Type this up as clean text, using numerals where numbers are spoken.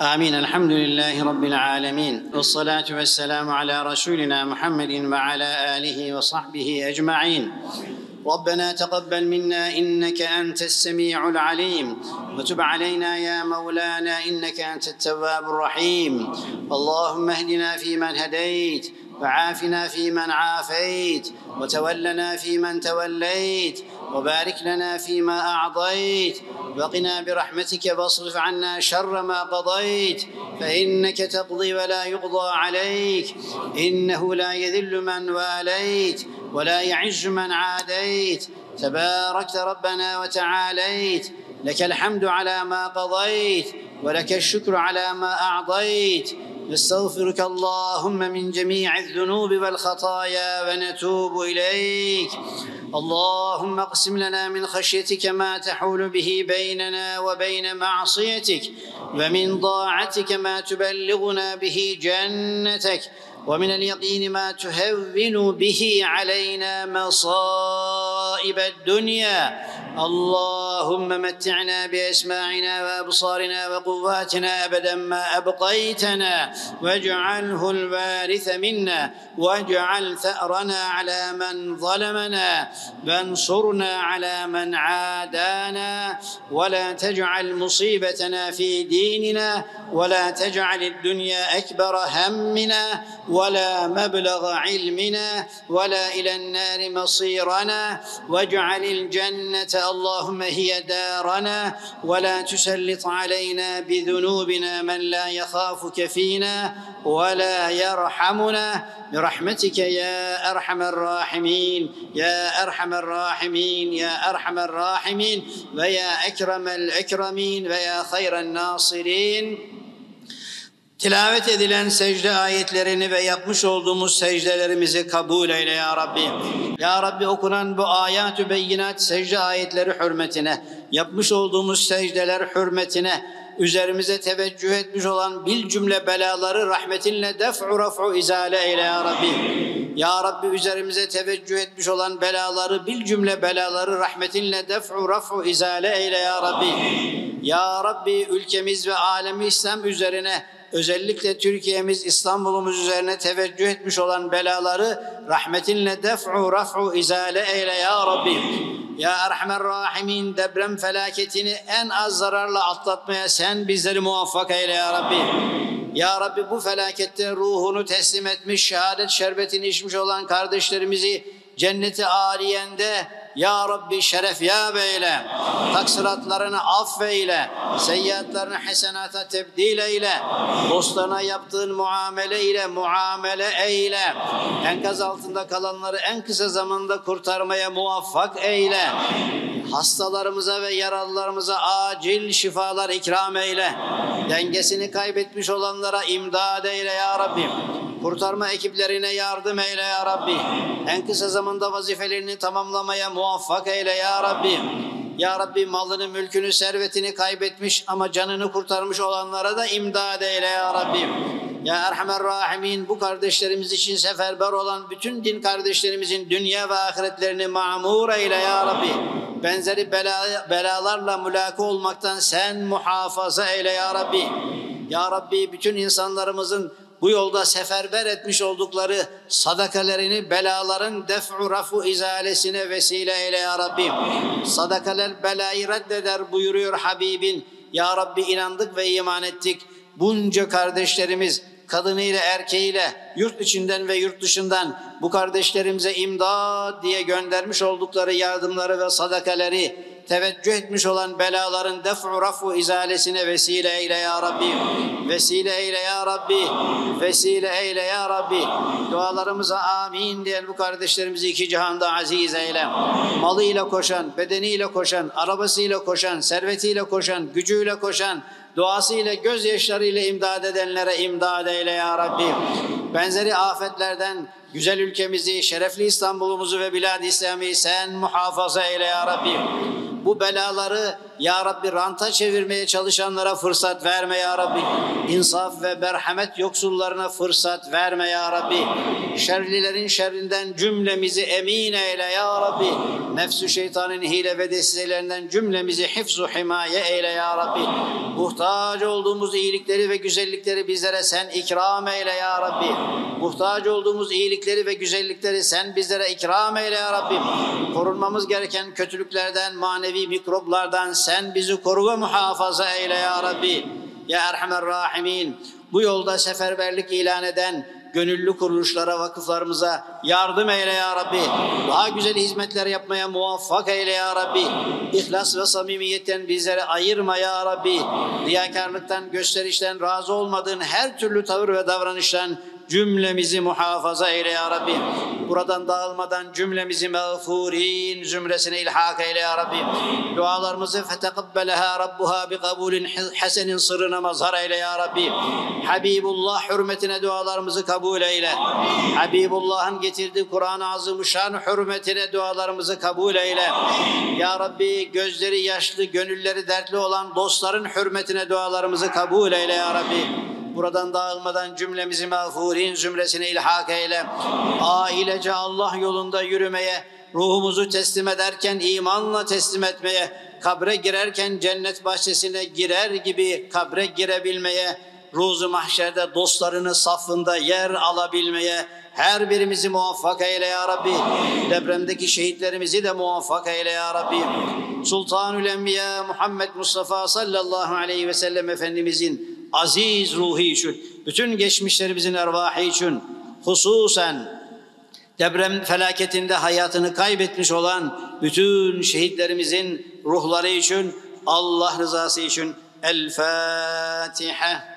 آمين. الحمد لله رب العالمين والصلاة والسلام على رسولنا محمد وعلى آله وصحبه أجمعين. ربنا تقبل منا إنك أنت السميع العليم وتب علينا يا مولانا إنك أنت التواب الرحيم. اللهم اهدنا فيمن هديت وعافنا فيمن عافيت وتولنا فيمن توليت وبارك لنا فيما أعطيت وقنا برحمتك واصرف عنا شر ما قضيت فإنك تقضي ولا يقضى عليك إنه لا يذل من واليت ولا يعز من عاديت تباركت ربنا وتعاليت لك الحمد على ما قضيت ولك الشكر على ما أعطيت نستغفرك اللهم من جميع الذنوب والخطايا ونتوب إليك. اللهم اقسم لنا من خشيتك ما تحول به بيننا وبين معصيتك ومن طاعتك ما تبلغنا به جنتك ومن اليقين ما تهون به علينا مصائب الدنيا. اللهم متعنا بأسماعنا وأبصارنا وقواتنا أبدا ما أبقيتنا واجعله الوارث منا واجعل ثأرنا على من ظلمنا وانصرنا على من عادانا ولا تجعل مصيبتنا في ديننا ولا تجعل الدنيا أكبر همنا ولا مبلغ علمنا ولا إلى النار مصيرنا واجعل الجنة اللهم هي دارنا ولا تسلط علينا بذنوبنا من لا يخافك فينا ولا يرحمنا برحمتك يا أرحم الراحمين يا أرحم الراحمين يا أرحم الراحمين ويا أكرم الأكرمين ويا خير الناصرين. Tilavet edilen secde ayetlerini ve yapmış olduğumuz secdelerimizi kabul eyle ya Rabbi. Ya Rabbi, okunan bu ayat-ı beyinat secde ayetleri hürmetine, yapmış olduğumuz secdeler hürmetine, üzerimize teveccüh etmiş olan bil cümle belaları rahmetinle def'u raf'u izale eyle ya Rabbi. Ya Rabbi, üzerimize teveccüh etmiş olan belaları bil cümle belaları rahmetinle def'u raf'u izale eyle ya Rabbi. Ya Rabbi, ülkemiz ve alemi İslam üzerine, özellikle Türkiye'miz, İstanbul'umuz üzerine teveccüh etmiş olan belaları rahmetinle def'u raf'u izale eyle ya Rabbi. Ya Erhamer Rahimin, deprem felaketini en az zararla atlatmaya sen bizleri muvaffak eyle ya Rabbi. Ya Rabbi, bu felakette ruhunu teslim etmiş, şehadet şerbetini içmiş olan kardeşlerimizi cenneti âliyende ya Rabbi şeref yâb eyle, taksiratlarını affeyle, seyyiatlarını hasenata tebdil eyle, dostlarına yaptığın muamele ile muamele eyle, enkaz altında kalanları en kısa zamanda kurtarmaya muvaffak eyle, hastalarımıza ve yaralılarımıza acil şifalar ikram eyle, dengesini kaybetmiş olanlara imdad eyle ya Rabbi. Kurtarma ekiplerine yardım eyle ya Rabbi. En kısa zamanda vazifelerini tamamlamaya muvaffak eyle ya Rabbi. Ya Rabbi, malını, mülkünü, servetini kaybetmiş ama canını kurtarmış olanlara da imdad eyle ya Rabbi. Ya Erhamer Rahimin, bu kardeşlerimiz için seferber olan bütün din kardeşlerimizin dünya ve ahiretlerini mamur eyle ya Rabbi. Benzeri belalarla mülaka olmaktan sen muhafaza eyle ya Rabbi. Ya Rabbi, bütün insanlarımızın bu yolda seferber etmiş oldukları sadakalerini belaların def'u rafu izalesine vesile eyle ya Rabbi. Sadakaler belayı reddeder buyuruyor Habibin. Ya Rabbi, inandık ve iman ettik. Bunca kardeşlerimiz kadınıyla erkeğiyle yurt içinden ve yurt dışından bu kardeşlerimize imdad diye göndermiş oldukları yardımları ve sadakaleri teveccüh etmiş olan belaların def'u rafu izalesine vesile eyle ya Rabbi. Vesile eyle ya Rabbi. Vesile eyle ya Rabbi. Dualarımıza amin diyen bu kardeşlerimizi iki cihanda aziz eyle. Malıyla koşan, bedeniyle koşan, arabasıyla koşan, servetiyle koşan, gücüyle koşan, duasıyla, gözyaşlarıyla imdad edenlere imdad eyle ya Rabbi. Benzeri afetlerden güzel ülkemizi, şerefli İstanbul'umuzu ve bilad-i İslami'yi sen muhafaza eyle ya Rabbi. Bu belaları Ya Rabbi ranta çevirmeye çalışanlara fırsat verme Ya Rabbi. İnsaf ve merhamet yoksullarına fırsat verme Ya Rabbi. Şerlilerin şerrinden cümlemizi emin eyle Ya Rabbi. Nefsü şeytanın hile ve desiselerinden cümlemizi hifzu himaye eyle Ya Rabbi. Muhtaç olduğumuz iyilikleri ve güzellikleri bizlere sen ikram eyle Ya Rabbi. Muhtaç olduğumuz iyilikleri ve güzellikleri sen bizlere ikram eyle Ya Rabbi. Korunmamız gereken kötülüklerden, manevi mikroplardan sen bizi koru ve muhafaza eyle Ya Rabbi. Ya Erhamer Rahimin, bu yolda seferberlik ilan eden gönüllü kuruluşlara, vakıflarımıza yardım eyle Ya Rabbi. Daha güzel hizmetler yapmaya muvaffak eyle Ya Rabbi. İhlas ve samimiyetten bizleri ayırma Ya Rabbi. Riyakarlıktan, gösterişten, razı olmadığın her türlü tavır ve davranıştan cümlemizi muhafaza eyle Ya Rabbi. Buradan dağılmadan cümlemizi mağfurin zümresine ilhak eyle Ya Rabbi. Dualarımızı feteqabbeleha Rabbuha bi kabulin hasenin sırrına mazhar eyle Ya Rabbi. Habibullah hürmetine dualarımızı kabul eyle. Habibullah'ın getirdiği Kur'an-ı Azimuşşan hürmetine dualarımızı kabul eyle. Ya Rabbi gözleri yaşlı, gönülleri dertli olan dostların hürmetine dualarımızı kabul eyle Ya Rabbi. Buradan dağılmadan cümlemizi mağfurin zümresine ilhak eyle. Ailece Allah yolunda yürümeye, ruhumuzu teslim ederken imanla teslim etmeye, kabre girerken cennet bahçesine girer gibi kabre girebilmeye, ruzu mahşerde dostlarının safında yer alabilmeye her birimizi muvaffak eyle Ya Rabbi. Depremdeki şehitlerimizi de muvaffak eyle Ya Rabbi. Sultanül Enbiya Muhammed Mustafa sallallahu aleyhi ve sellem Efendimizin aziz ruhu için, bütün geçmişlerimizin ervahı için, hususen deprem felaketinde hayatını kaybetmiş olan bütün şehitlerimizin ruhları için, Allah rızası için El Fatiha.